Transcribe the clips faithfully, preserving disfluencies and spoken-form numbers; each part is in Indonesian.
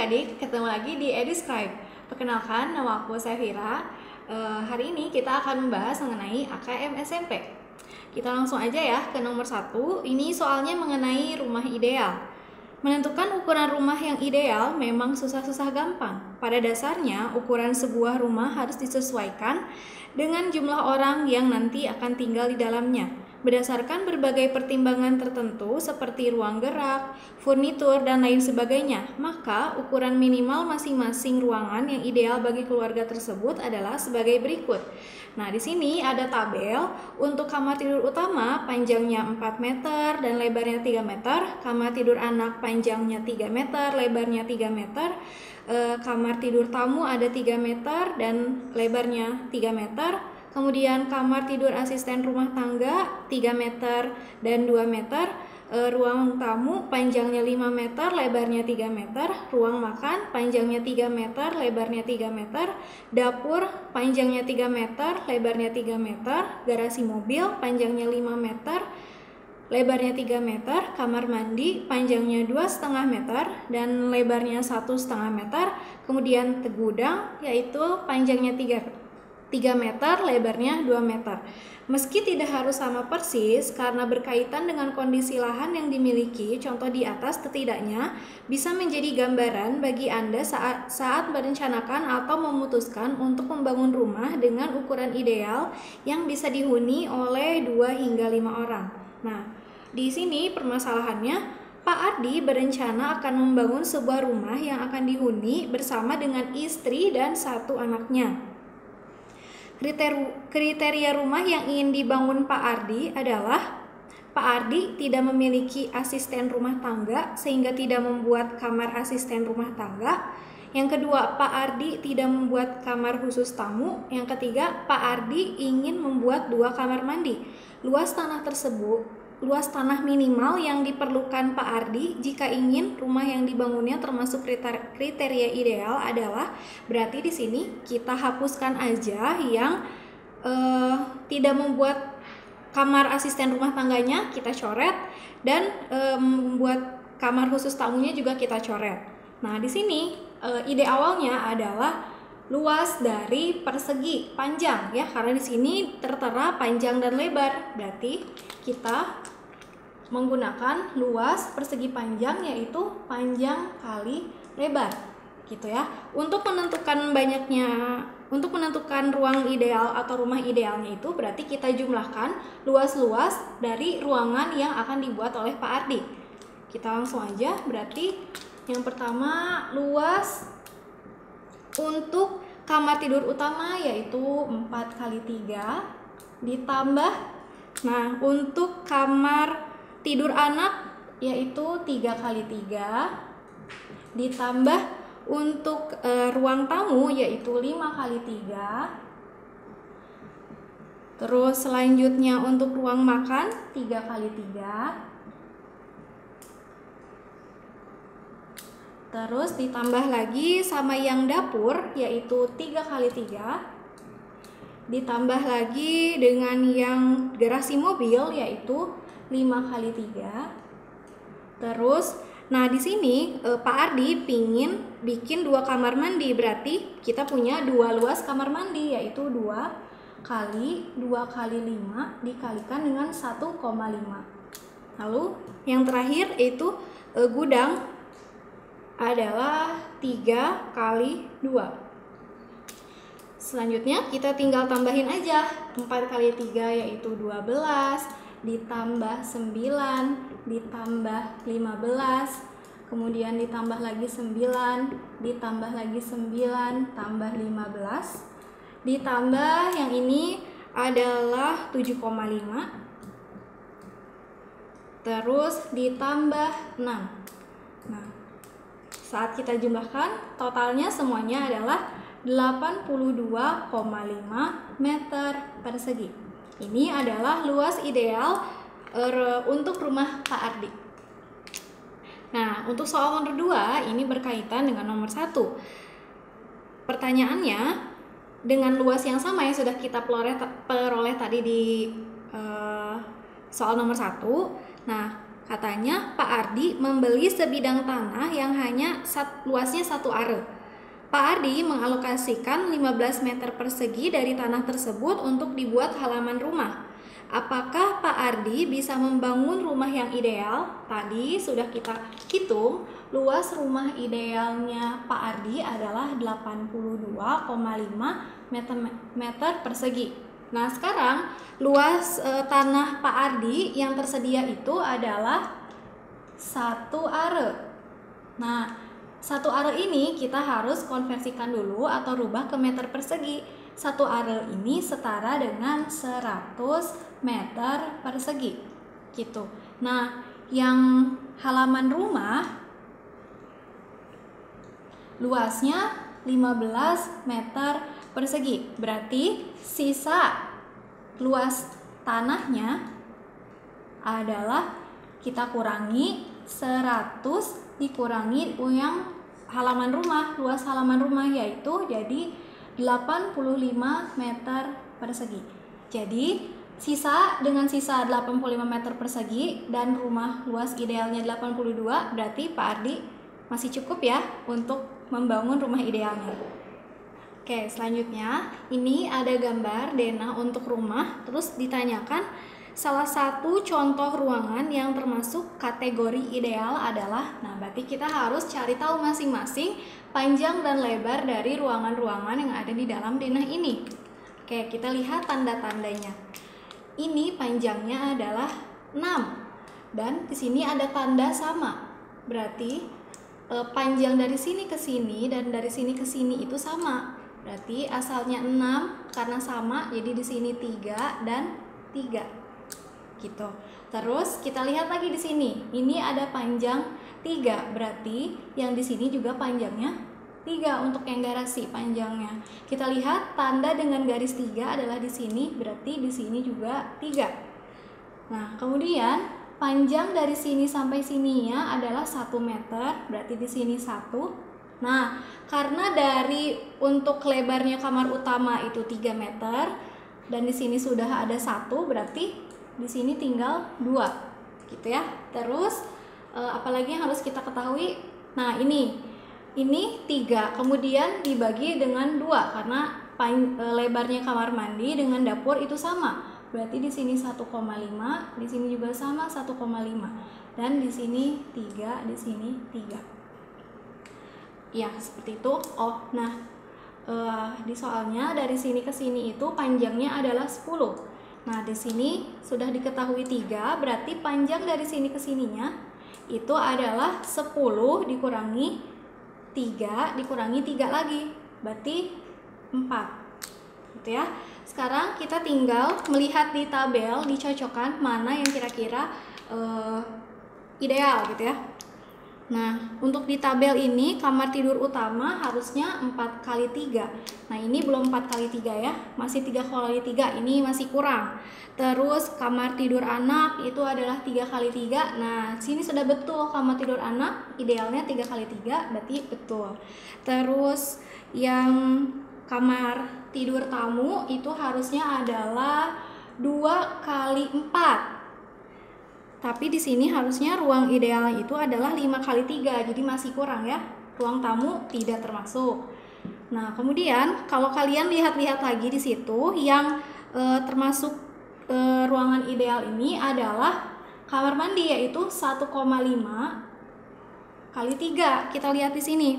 adik-adik, ketemu lagi di Ediscribe. Perkenalkan, nama aku Safira. e, Hari ini kita akan membahas mengenai A K M S M P. Kita langsung aja ya ke nomor satu. Ini soalnya mengenai rumah ideal. Menentukan ukuran rumah yang ideal memang susah-susah gampang. Pada dasarnya, ukuran sebuah rumah harus disesuaikan dengan jumlah orang yang nanti akan tinggal di dalamnya. Berdasarkan berbagai pertimbangan tertentu seperti ruang gerak, furnitur, dan lain sebagainya, maka ukuran minimal masing-masing ruangan yang ideal bagi keluarga tersebut adalah sebagai berikut. Nah, di sini ada tabel untuk kamar tidur utama panjangnya empat meter dan lebarnya tiga meter, kamar tidur anak panjangnya tiga meter, lebarnya tiga meter, e, kamar tidur tamu ada tiga meter dan lebarnya tiga meter. Kemudian kamar tidur asisten rumah tangga tiga meter dan dua meter, e, ruang tamu panjangnya lima meter, lebarnya tiga meter, ruang makan panjangnya tiga meter, lebarnya tiga meter, dapur panjangnya tiga meter, lebarnya tiga meter, garasi mobil panjangnya lima meter, lebarnya tiga meter, kamar mandi panjangnya dua koma lima meter dan lebarnya satu koma lima meter, kemudian gudang yaitu panjangnya tiga meter, lebarnya dua meter. Meski tidak harus sama persis karena berkaitan dengan kondisi lahan yang dimiliki, contoh di atas setidaknya bisa menjadi gambaran bagi Anda saat saat merencanakan atau memutuskan untuk membangun rumah dengan ukuran ideal yang bisa dihuni oleh dua hingga lima orang. Nah, di sini permasalahannya, Pak Ardi berencana akan membangun sebuah rumah yang akan dihuni bersama dengan istri dan satu anaknya. Kriteria rumah yang ingin dibangun Pak Ardi adalah Pak Ardi tidak memiliki asisten rumah tangga sehingga tidak membuat kamar asisten rumah tangga. Yang kedua, Pak Ardi tidak membuat kamar khusus tamu. Yang ketiga, Pak Ardi ingin membuat dua kamar mandi. Luas tanah tersebut Luas tanah minimal yang diperlukan Pak Ardi jika ingin rumah yang dibangunnya termasuk kriteria ideal adalah, berarti di sini kita hapuskan aja yang eh, tidak membuat kamar asisten rumah tangganya, kita coret, dan eh, membuat kamar khusus tamunya juga kita coret. Nah, di sini eh, ide awalnya adalah luas dari persegi panjang ya, karena di sini tertera panjang dan lebar. Berarti kita menggunakan luas persegi panjang yaitu panjang kali lebar gitu ya. Untuk menentukan banyaknya untuk menentukan ruang ideal atau rumah idealnya itu berarti kita jumlahkan luas-luas dari ruangan yang akan dibuat oleh Pak Ardi. Kita langsung aja, berarti yang pertama luas untuk kamar tidur utama yaitu empat kali tiga ditambah, nah untuk kamar tidur anak yaitu tiga kali tiga ditambah untuk e, ruang tamu yaitu lima kali tiga. Terus selanjutnya untuk ruang makan tiga kali tiga. Terus ditambah lagi sama yang dapur yaitu tiga kali tiga. Ditambah lagi dengan yang garasi mobil yaitu lima kali tiga. Terus, nah di sini eh, Pak Ardi pingin bikin dua kamar mandi, berarti kita punya dua luas kamar mandi yaitu dua kali dua kali lima dikalikan dengan satu koma lima. Lalu yang terakhir itu eh, gudang adalah tiga kali dua. Selanjutnya kita tinggal tambahin aja, empat kali tiga yaitu dua belas, ditambah sembilan, ditambah lima belas, kemudian ditambah lagi sembilan, ditambah lagi sembilan, tambah lima belas, ditambah yang ini adalah tujuh koma lima, terus ditambah enam. Nah, saat kita jumlahkan totalnya semuanya adalah delapan puluh dua koma lima meter persegi. Ini adalah luas ideal er, untuk rumah Pak Ardi. Nah, untuk soal nomor dua ini berkaitan dengan nomor satu. Pertanyaannya, dengan luas yang sama yang sudah kita peroleh, peroleh tadi di uh, soal nomor satu. Nah, Katanya Pak Ardi membeli sebidang tanah yang hanya sat, luasnya satu are. Pak Ardi mengalokasikan lima belas meter persegi dari tanah tersebut untuk dibuat halaman rumah. Apakah Pak Ardi bisa membangun rumah yang ideal? Tadi sudah kita hitung, luas rumah idealnya Pak Ardi adalah delapan puluh dua koma lima meter persegi. Nah, sekarang luas e, tanah Pak Ardi yang tersedia itu adalah satu are. Nah, satu are ini kita harus konversikan dulu atau rubah ke meter persegi. Satu are ini setara dengan seratus meter persegi. Gitu. Nah, yang halaman rumah luasnya lima belas meter persegi. Berarti sisa luas tanahnya adalah kita kurangi seratus dikurangi yang halaman rumah, luas halaman rumah yaitu jadi delapan puluh lima meter persegi. Jadi sisa dengan sisa delapan puluh lima meter persegi dan rumah luas idealnya delapan puluh dua, berarti Pak Ardi masih cukup ya untuk membangun rumah idealnya. Oke, selanjutnya ini ada gambar denah untuk rumah, terus ditanyakan salah satu contoh ruangan yang termasuk kategori ideal adalah, nah berarti kita harus cari tahu masing-masing panjang dan lebar dari ruangan-ruangan yang ada di dalam denah ini. Oke, kita lihat tanda-tandanya. Ini panjangnya adalah enam dan di sini ada tanda sama. Berarti eh, panjang dari sini ke sini dan dari sini ke sini itu sama. Berarti asalnya enam karena sama, jadi di sini tiga dan tiga. Gitu. Terus kita lihat lagi di sini. Ini ada panjang tiga, berarti yang di sini juga panjangnya tiga untuk yang garasi panjangnya. Kita lihat tanda dengan garis tiga adalah di sini, berarti di sini juga tiga. Nah, kemudian panjang dari sini sampai sininya adalah satu meter, berarti di sini satu. Nah, karena dari untuk lebarnya kamar utama itu tiga meter dan di sini sudah ada satu, berarti di sini tinggal dua, gitu ya. Terus eh, apalagi yang harus kita ketahui? Nah, ini ini tiga, kemudian dibagi dengan dua karena pan, e, lebarnya kamar mandi dengan dapur itu sama. Berarti di sini satu koma lima, di sini juga sama satu koma lima. Dan di sini tiga, di sini tiga. Ya, seperti itu. Oh, nah uh, di soalnya dari sini ke sini itu panjangnya adalah sepuluh. Nah, di sini sudah diketahui tiga, berarti panjang dari sini ke sininya itu adalah sepuluh dikurangi tiga dikurangi tiga lagi. Berarti empat. Gitu ya. Sekarang kita tinggal melihat di tabel, dicocokkan mana yang kira-kira uh, ideal gitu ya. Nah, untuk di tabel ini kamar tidur utama harusnya empat kali tiga. Nah, ini belum empat kali tiga ya, masih tiga kali tiga, ini masih kurang. Terus kamar tidur anak itu adalah tiga kali tiga. Nah, sini sudah betul kamar tidur anak idealnya tiga kali tiga, berarti betul. Terus yang kamar tidur tamu itu harusnya adalah dua kali empat. Tapi di sini harusnya ruang ideal itu adalah lima kali tiga, jadi masih kurang ya. Ruang tamu tidak termasuk. Nah, kemudian kalau kalian lihat-lihat lagi di situ yang e, termasuk e, ruangan ideal ini adalah kamar mandi, yaitu satu koma lima kali tiga. Kita lihat di sini.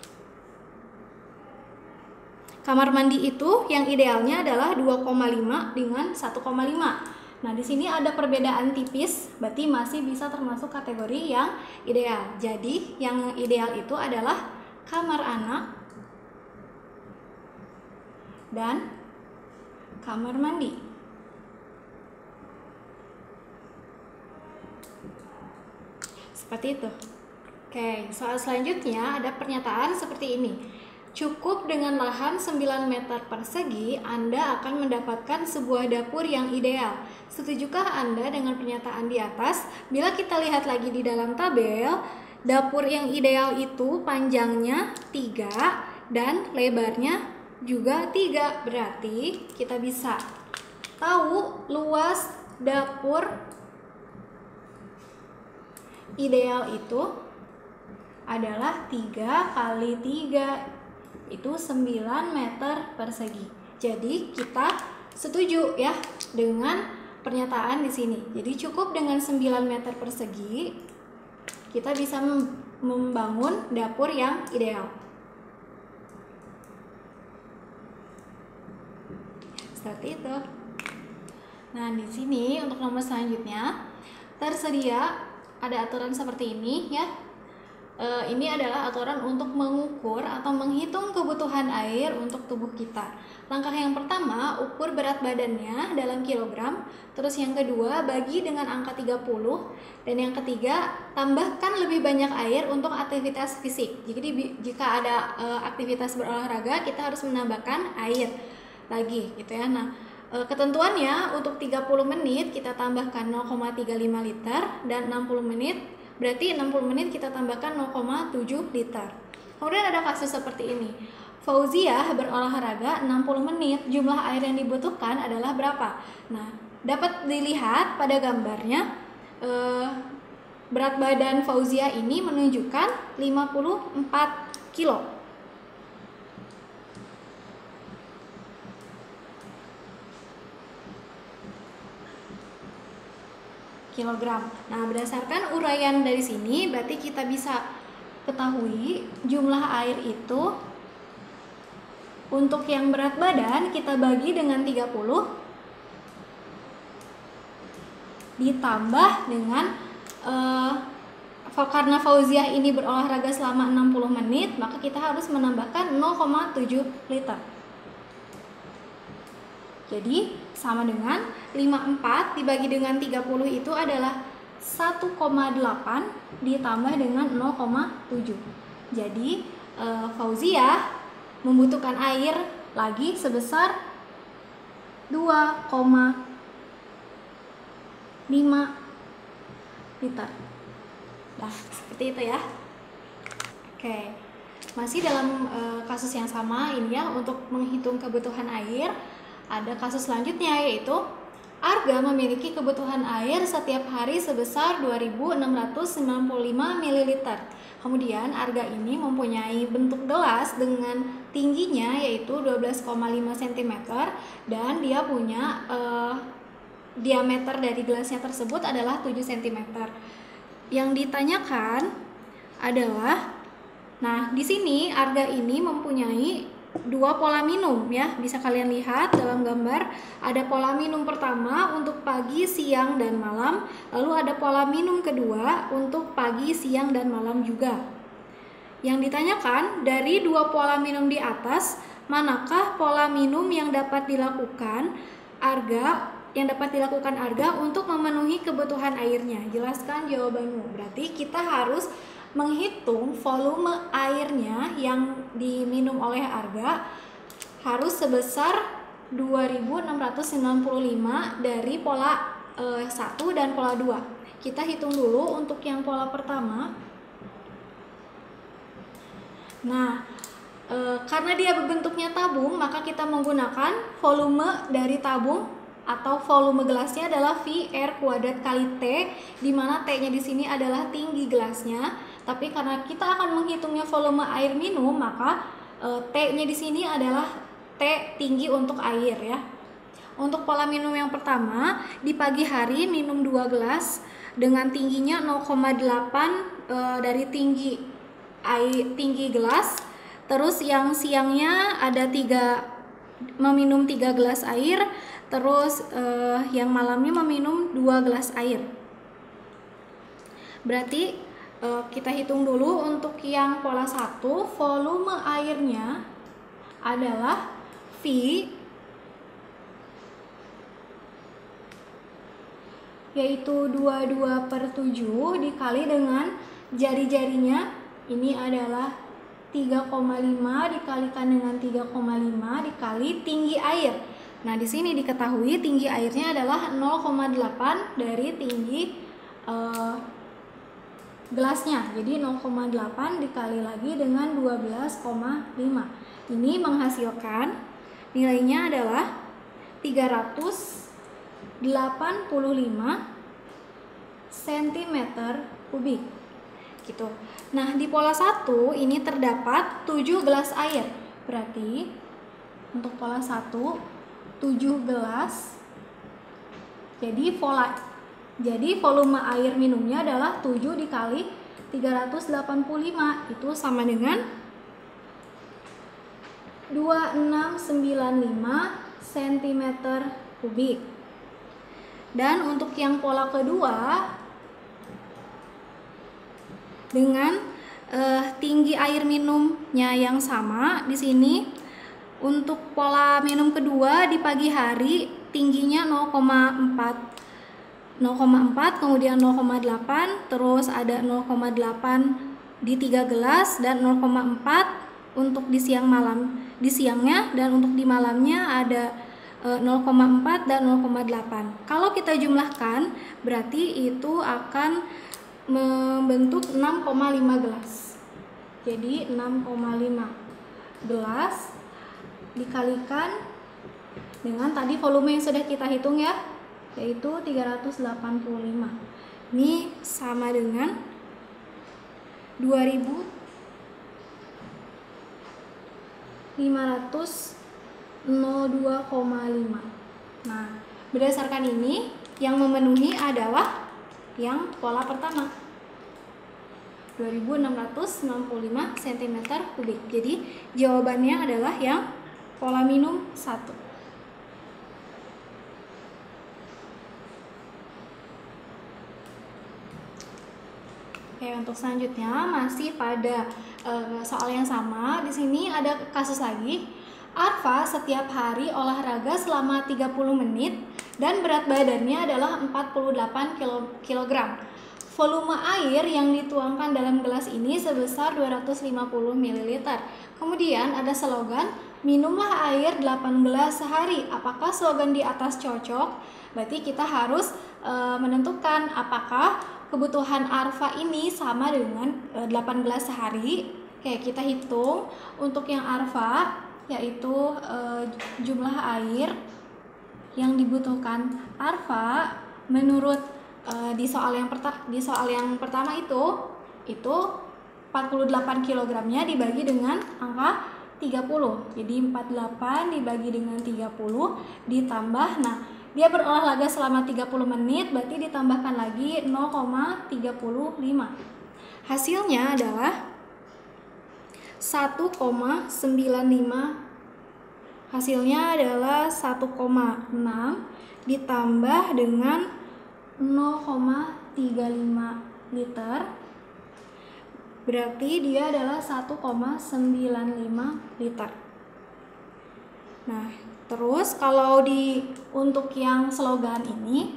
Kamar mandi itu yang idealnya adalah dua koma lima dengan satu koma lima. Nah, di sini ada perbedaan tipis, berarti masih bisa termasuk kategori yang ideal. Jadi, yang ideal itu adalah kamar anak dan kamar mandi. Seperti itu. Oke, soal selanjutnya ada pernyataan seperti ini. Cukup dengan lahan sembilan meter persegi, Anda akan mendapatkan sebuah dapur yang ideal. Setujukah Anda dengan pernyataan di atas? Bila kita lihat lagi di dalam tabel, dapur yang ideal itu panjangnya tiga dan lebarnya juga tiga. Berarti kita bisa tahu luas dapur ideal itu adalah tiga kali tiga, itu sembilan meter persegi. Jadi kita setuju ya dengan pernyataan di sini. Jadi cukup dengan sembilan meter persegi kita bisa membangun dapur yang ideal. Seperti itu. Nah, di sini untuk nomor selanjutnya tersedia ada aturan seperti ini ya. E, ini adalah aturan untuk mengukur atau menghitung kebutuhan air untuk tubuh kita. Langkah yang pertama, ukur berat badannya dalam kilogram. Terus yang kedua, bagi dengan angka tiga puluh. Dan yang ketiga, tambahkan lebih banyak air untuk aktivitas fisik. Jadi jika ada e, aktivitas berolahraga, kita harus menambahkan air lagi gitu ya. Nah, e, ketentuannya untuk tiga puluh menit kita tambahkan nol koma tiga lima liter, dan enam puluh menit berarti enam puluh menit kita tambahkan nol koma tujuh liter. Kemudian ada kasus seperti ini. Fauziah berolahraga enam puluh menit, jumlah air yang dibutuhkan adalah berapa? Nah, dapat dilihat pada gambarnya eh, berat badan Fauziah ini menunjukkan lima puluh empat kilo. Kilogram. Nah, berdasarkan uraian dari sini berarti kita bisa ketahui jumlah air itu untuk yang berat badan kita bagi dengan tiga puluh ditambah dengan eh, karena Fauziah ini berolahraga selama enam puluh menit, maka kita harus menambahkan nol koma tujuh liter. Jadi sama dengan lima puluh empat dibagi dengan tiga puluh itu adalah satu koma delapan ditambah dengan nol koma tujuh. Jadi e, Fauziah membutuhkan air lagi sebesar dua koma lima liter. Nah, seperti itu ya. Oke. Masih dalam e, kasus yang sama ini ya, untuk menghitung kebutuhan air. Ada kasus selanjutnya yaitu Arga memiliki kebutuhan air setiap hari sebesar dua ribu enam ratus sembilan puluh lima mililiter. Kemudian Arga ini mempunyai bentuk gelas dengan tingginya yaitu dua belas koma lima sentimeter dan dia punya eh, diameter dari gelasnya tersebut adalah tujuh sentimeter. Yang ditanyakan adalah, nah di sini Arga ini mempunyai dua pola minum ya, bisa kalian lihat dalam gambar. Ada pola minum pertama untuk pagi, siang, dan malam. Lalu ada pola minum kedua untuk pagi, siang, dan malam juga. Yang ditanyakan, dari dua pola minum di atas, manakah pola minum yang dapat dilakukan Arga yang dapat dilakukan Arga untuk memenuhi kebutuhan airnya? Jelaskan jawabanmu. Berarti kita harus menghitung volume airnya yang diminum oleh Arga harus sebesar dua ribu enam ratus sembilan puluh lima dari pola eh, satu dan pola dua. Kita hitung dulu untuk yang pola pertama. Nah, e, karena dia berbentuknya tabung, maka kita menggunakan volume dari tabung atau volume gelasnya adalah V R kuadrat kali T, di mana T-nya di sini adalah tinggi gelasnya. Tapi karena kita akan menghitungnya volume air minum, maka e, T-nya di sini adalah T tinggi untuk air ya. Untuk pola minum yang pertama, di pagi hari minum dua gelas dengan tingginya nol koma delapan e, dari tinggi air tinggi gelas. Terus yang siangnya ada tiga meminum tiga gelas air, terus eh, yang malamnya meminum dua gelas air. Berarti eh, kita hitung dulu untuk yang pola satu, volume airnya adalah V yaitu dua puluh dua per tujuh dikali dengan jari-jarinya, ini adalah tiga koma lima dikalikan dengan tiga koma lima dikali tinggi air. Nah, di sini diketahui tinggi airnya adalah nol koma delapan dari tinggi uh, gelasnya. Jadi nol koma delapan dikali lagi dengan dua belas koma lima. Ini menghasilkan nilainya adalah tiga ratus delapan puluh lima sentimeter kubik. Gitu. Nah, di pola satu ini terdapat tujuh gelas air. Berarti untuk pola satu tujuh gelas. Jadi pola jadi volume air minumnya adalah tujuh dikali tiga ratus delapan puluh lima, itu sama dengan dua ribu enam ratus sembilan puluh lima sentimeter kubik. Dan untuk yang pola kedua dengan eh, tinggi air minumnya yang sama, di sini untuk pola minum kedua di pagi hari tingginya nol koma empat, nol koma empat, kemudian nol koma delapan, terus ada nol koma delapan di tiga gelas dan nol koma empat untuk di siang malam, di siangnya, dan untuk di malamnya ada nol koma empat dan nol koma delapan. Kalau kita jumlahkan berarti itu akan membentuk enam koma lima gelas. Jadi enam koma lima gelas dikalikan dengan tadi volume yang sudah kita hitung ya, yaitu tiga ratus delapan puluh lima. Ini sama dengan dua ribu lima ratus dua koma lima. Nah, berdasarkan ini yang memenuhi adalah yang pola pertama, dua ribu enam ratus enam puluh lima sentimeter kubik. Jadi jawabannya adalah yang pola minum satu. Oke, untuk selanjutnya masih pada uh, soal yang sama. Di sini ada kasus lagi. Arfa setiap hari olahraga selama tiga puluh menit dan berat badannya adalah empat puluh delapan kilogram. Volume air yang dituangkan dalam gelas ini sebesar dua ratus lima puluh mililiter. Kemudian ada slogan, minumlah air delapan gelas sehari. Apakah slogan di atas cocok? Berarti kita harus e, menentukan apakah kebutuhan Arfa ini sama dengan e, delapan gelas sehari. Oke, kita hitung untuk yang Arfa, yaitu e, jumlah air yang dibutuhkan Arfa menurut e, di soal yang pertama di soal yang pertama itu itu empat puluh delapan kilogramnya dibagi dengan angka tiga puluh. Jadi empat puluh delapan dibagi dengan tiga puluh ditambah, nah dia berolahraga selama tiga puluh menit, berarti ditambahkan lagi nol koma tiga lima. Hasilnya adalah satu koma sembilan lima. Hasilnya adalah satu koma enam ditambah dengan nol koma tiga lima liter. Berarti dia adalah satu koma sembilan lima liter. Nah, terus kalau di untuk yang slogan ini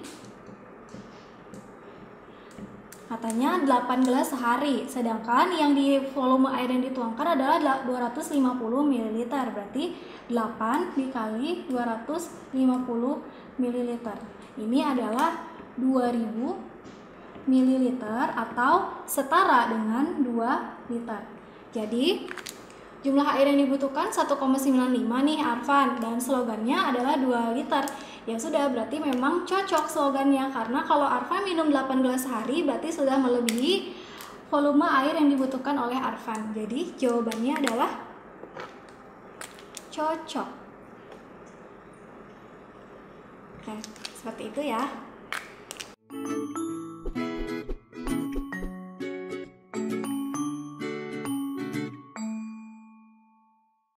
katanya delapan gelas sehari, sedangkan yang di volume air yang dituangkan adalah dua ratus lima puluh mililiter. Berarti delapan dikali dua ratus lima puluh mililiter. Ini adalah dua ribu mililiter atau setara dengan dua liter. Jadi jumlah air yang dibutuhkan satu koma sembilan lima nih Arfan, dan slogannya adalah dua liter. Ya sudah, berarti memang cocok slogannya, karena kalau Arfan minum delapan gelas sehari berarti sudah melebihi volume air yang dibutuhkan oleh Arfan. Jadi jawabannya adalah cocok. Oke, seperti itu ya.